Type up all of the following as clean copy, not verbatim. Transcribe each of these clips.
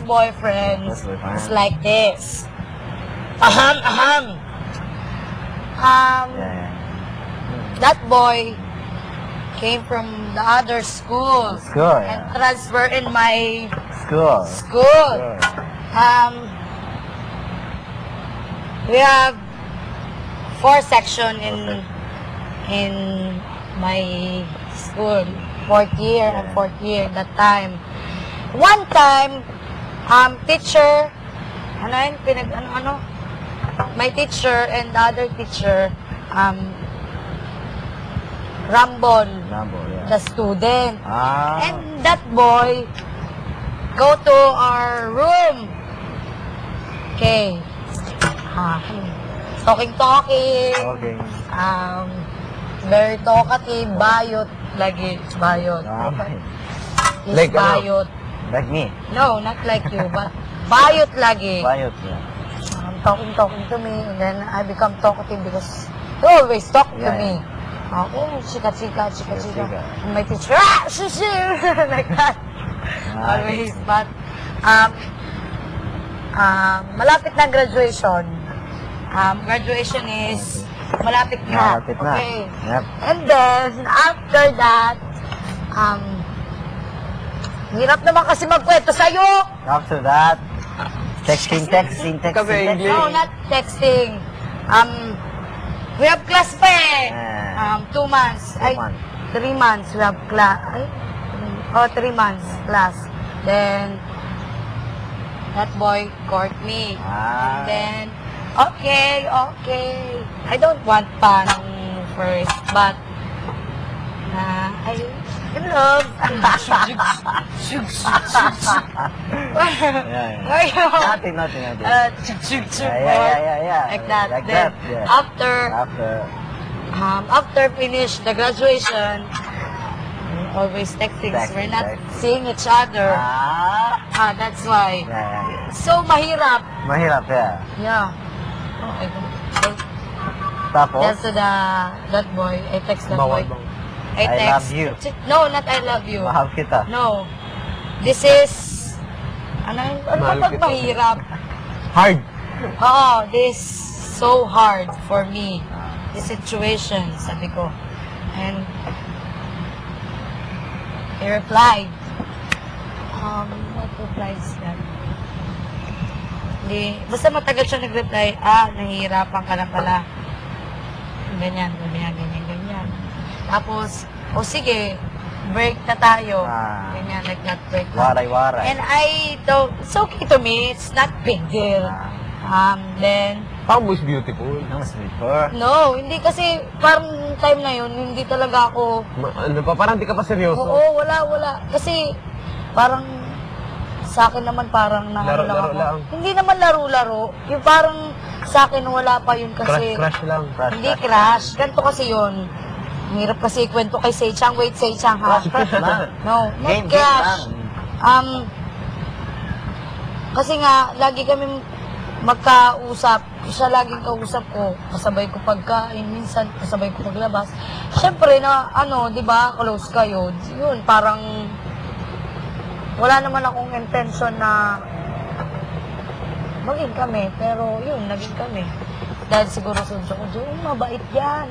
first boyfriend is like this. That boy came from the other school. And transfer in my school. We have 4 sections in my school. 4th year and 4th year that time. One time, teacher, my teacher and the other teacher, rumble the student. And that boy go to our room. Okay. Talking. Very talkative, bayot lagi, bayot. Like bayot. Like me? No, not like you, but bayot lagi. Bayot, yeah. Talking to me, and then I become talkative because he always talk to me. Chika. And my teacher, like that. Always, but malapit na graduation. Graduation is malapit na. Okay. Yep. And then, after that, hirap naman kasi magkwento sa'yo. After that, texting. No, not texting. We have class pa eh. 2 months. 3 months we have class. 3 months class. Then, that boy court me. And then, okay. I don't want pa nung first, but I in love. Nothing. Like that. Then, after finish the graduation, always texting. We're not seeing each other. That's why. So, mahirap. Yeah. Tapos? Then to that boy, I text that boy. I love you. No, not I love you. Mahal kita. No. This is, ano pag mahirap? Hard. This so hard for me. The situation, sabi ko. And he replied, what reply is that? Basta matagal siya nag-reply, nahihirapan ka na pala. Ganyan. Tapos, sige, break na tayo. Ganyan, like that, break na. Waray. And I thought, it's okay to me, it's not big deal. Then, Pam was beautiful. no, hindi kasi, parang time na yun, hindi talaga ako, Parang di ka pa seryoso. oo, wala. Kasi, parang, sa akin naman parang Laro-laro lang. Hindi naman laro-laro. Yung parang, sa akin wala pa yun kasi. Crush lang. Hindi crush. Ganito kasi yun. Hirap kasi kwento kay Seichang. Wait, Seichang, ha? Crush lang. No, not Game crush. lang. Kasi nga, lagi kami magkausap. Siya laging kausap ko. Kasabay ko pagkain. Minsan, kasabay ko paglabas. Siyempre, di ba, close kayo. Yun, parang, wala naman akong intention na maging kami. Pero, yun, naging kami. Dahil siguro sunso ko, mabait yan.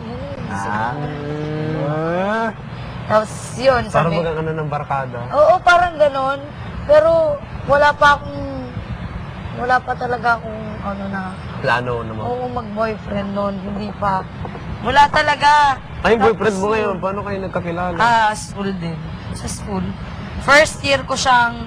Tapos yun, Parang sabi. bagang ng barkada. Oo, parang ganon. Pero wala pa talaga akong Plano naman. oo, mag-boyfriend noon. Hindi pa. Wala talaga. Ay, boyfriend mo ngayon, paano kayo nagkakilala? School din. Sa school. First year ko siyang,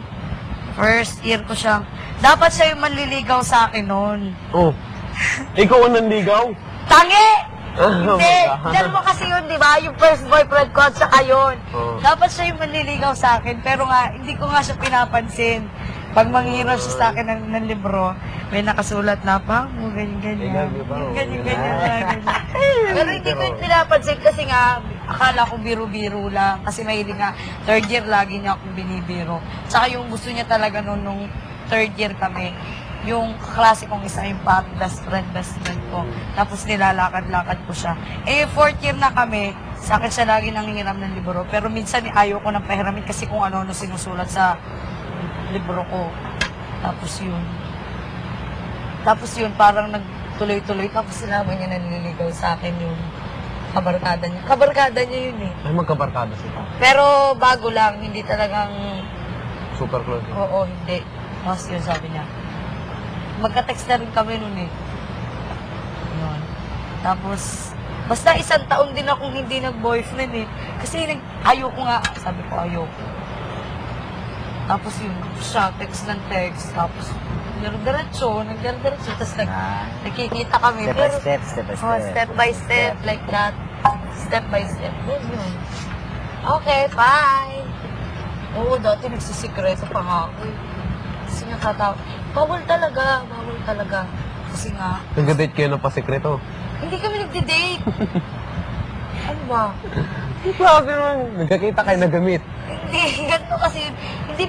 dapat siya yung manliligaw sa akin noon. Oh. Ikaw ang nanligaw? Tangi! Oh Hindi. my God. Dahil mo kasi yun, di ba? Yung first boyfriend ko at saka yun. Oh. Dapat siya yung manliligaw sa akin. Pero nga, hindi ko nga siya pinapansin. Pag manghihiraw siya sa akin ng libro, may nakasulat na pa, ganyan. Ganyan. Pero hindi ko yung pinapansin kasi nga, akala ko biro-biro lang. Kasi mahilig nga, 3rd year lagi niya akong binibiro. Tsaka yung gusto niya talaga nung 3rd year kami, yung klase kong isa yung best friend ko. Tapos nilalakad-lakad ko siya. 4th year na kami, sa akin siya lagi nanghihiram ng libro. Pero minsan ayaw ko ng pahiramin kasi kung ano sinusulat sa libro ko. Tapos yun, parang nagtuloy-tuloy. Tapos sinabi niya nanliligaw sa akin yung kabarkada niya. Kabarkada niya yun eh. Ay, magkabarkada sila. Pero bago lang, hindi talagang, Super close. oo, hindi. Tapos yun, sabi niya. Magka-text na rin kami nun eh. Yun. Tapos, basta 1 taon din akong hindi nag-boyfriend eh. Kasi ayoko nga. Sabi ko, ayoko. Tapos yun, siya, text ng text. Tapos, nagdiretso. Tapos nakikita kami. Step by step, step by Oh, step. step by step, like that. Step by step. Yun. Okay, bye. Oo, dati nagsisikreto pa nga ako eh. Kasi nga tatawa. Bawal talaga. Kasi nga, Nag-date kayo ng pasikreto. hindi kami nagde-date. Ano ba? Sabi naman, nagkakita kayo na gamit. Hindi, ganito kasi, hindi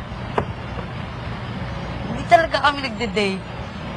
talaga kami nagde-date.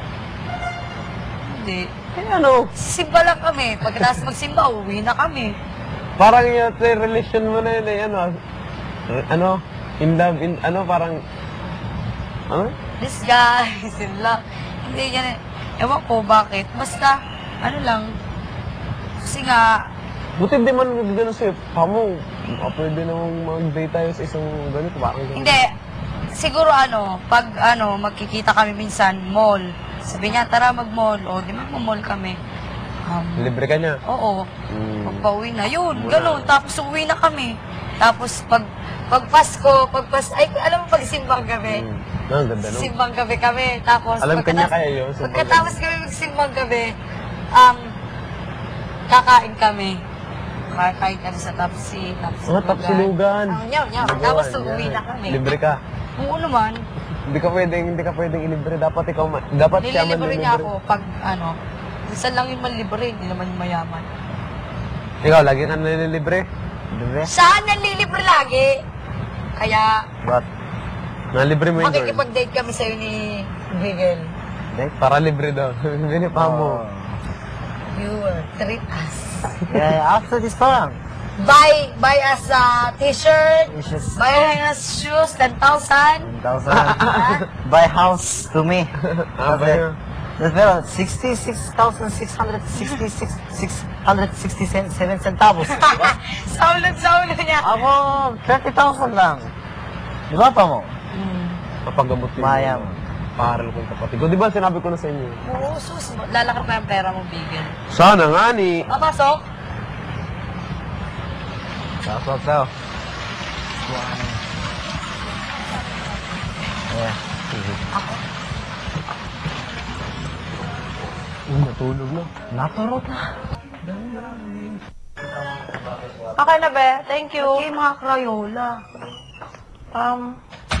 Hindi. Eh ano, Simba lang kami. Pagkatapos magsimba, uwi na kami. parang yung relation mo na yun eh, ano, in love, parang, ano? This guy is in love. Hindi yan eh. Ewan ko bakit. Basta, ano lang. Kasi nga, Buti di man gano'n sa'yo, pamo, pwede namang mag-date tayo sa isang ganito, parang ganito. hindi. Siguro pag magkikita kami minsan, mall. Sabi niya, tara mag-mall. O, di mag-mall kami. Libre ka niya. Oo. Mm. Pagpa-uwi na. Yun, Muna. ganun. Tapos uwi na kami. Tapos pag Pasko, ay, alam mo, pag simbang gabi. Ang ganda nun. Simbang gabi kami. Tapos, Alam ka niya kaya yun, simbang pagkatapos kami magsimbang gabi, kakain kami. Kakain kami sa Tapsi. Tapsilugan. Nyaw. Tapos uuwi na kami. Libre ka. Oo naman. Hindi ka pwedeng ilibre. Dapat ikaw, dapat siya man Nililibre niya ako pag minsan lang yung manlibre, hindi naman yung mayaman. Ikaw, lagi ka nililibre. Libre? Saan nanlilibre lagi? Kaya, What? Nalibre mo yung girl. makikipag-date kami sa'yo ni Bigel. Date? Para libre daw. Bini pa mo. You will treat us. Yeah, after this parang. Buy us a t-shirt, Issues. buy us shoes, 10,000. 1,000. Buy house to me. Ba yun? Pero 667 centavos. Saulog niya. Ako, 30,000 lang. Di ba pa mo? Papagamot yun. Mayam. Paharal ko yung kapatid ko. Di ba sinabi ko na sa inyo? Oo, sus. Lalakar pa yung pera mo, Bigel. Sana nga ni. Papasok? Pasok daw. Yeah. Natulog na. Naturot na. Okay na, be. Thank you. Okay, mga Crayola.